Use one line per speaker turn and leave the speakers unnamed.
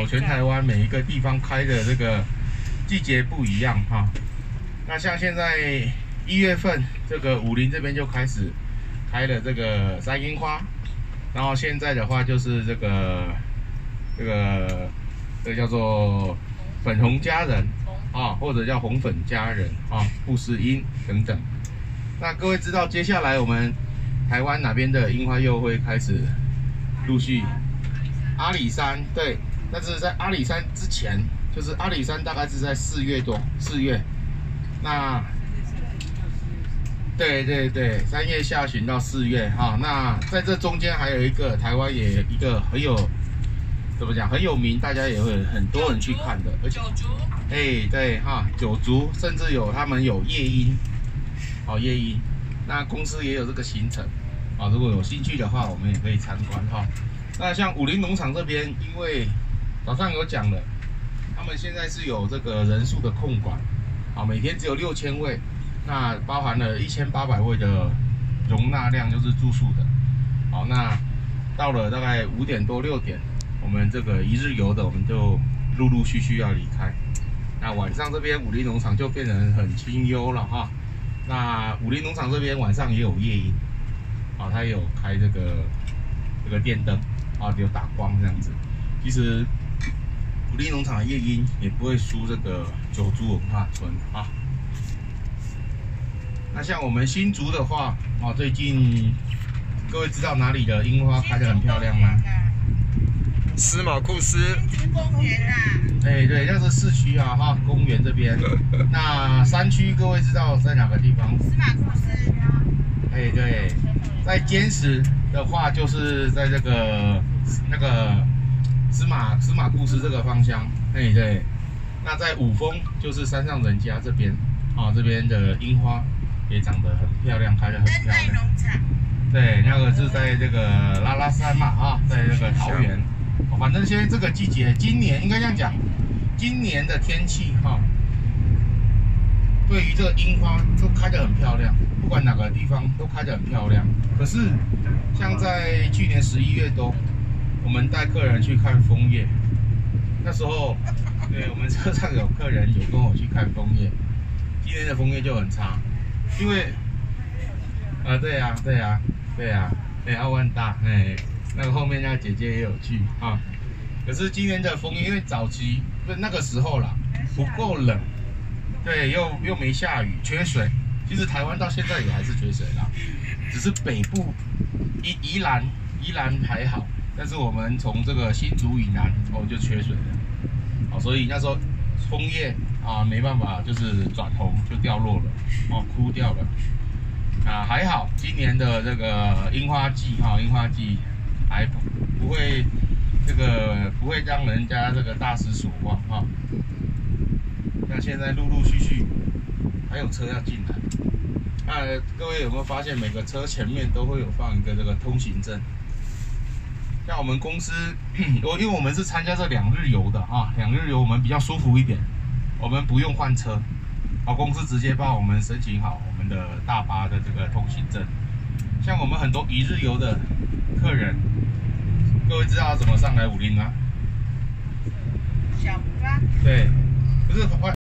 全台湾每一个地方开的这个季节不一样哈。那像现在1月份，这个武陵这边就开始开了这个山樱花，然后现在的话就是这个叫做粉红佳人啊，或者叫红粉佳人啊，布斯樱等等。那各位知道接下来我们台湾哪边的樱花又会开始陆续？阿里山对，但是在阿里山之前，就是阿里山大概是在4月多，4月。那对，3月下旬到4月哈。那在这中间还有一个台湾也一个很有怎么讲很有名，大家也会很多人去看的，而且对哈，九族甚至他们有夜樱，夜樱。那公司也有这个行程啊，如果有兴趣的话，我们也可以参观哈。那像武陵农场这边，因为早上有讲了，他们现在是有这个人数的控管。每天只有6000位，那包含了1800位的容纳量，就是住宿的。好，那到了大概5点多6点，我们这个一日游的我们就陆陆续续要离开。那晚上这边武陵农场就变成很清幽了哈。那武陵农场这边晚上也有夜樱，它有开这个电灯有打光这样子。其实武陵农场的夜樱也不会输这个九族文化村啊。那像我们新竹的话，最近各位知道哪里的樱花开得很漂亮吗？
司马库斯
公园啊。
对，那是市区啊公园这边。那山区各位知道在哪个地方？
司马库斯。
对，在坚石的话就是在这个司马库斯这个方向，对。那在五峰就是山上人家这边这边的樱花也长得很漂亮，开得很漂亮。
农场。
对，那个是在这个拉拉山嘛在这个桃园。反正现在这个季节，今年应该这样讲，今年的天气对于这个樱花都开得很漂亮，不管哪个地方都开得很漂亮。可是像在去年11月多，我们带客人去看枫叶，那时候，对我们车上有客人有跟我去看枫叶，今年的枫叶就很差，因为，对，奥万大，那个后面那个姐姐也有去可是今年的枫叶，因为早期那个时候啦，不够冷，对，又没下雨，缺水。其实台湾到现在也还是缺水啦，只是北部宜兰还好。但是我们从这个新竹以南就缺水了，所以那时候枫叶没办法，就是转红就掉落了，枯掉了。还好今年的这个樱花季还不会不会让人家这个大失所望那现在陆陆续续还有车要进来，各位有没有发现每个车前面都会有放一个这个通行证？像我们公司，因为我们是参加这2日游的2日游我们比较舒服一点，我们不用换车，公司直接帮我们申请好我们的大巴的这个通行证。像我们很多1日游的客人，各位知道怎么上来武陵吗？
小巴。
对，不是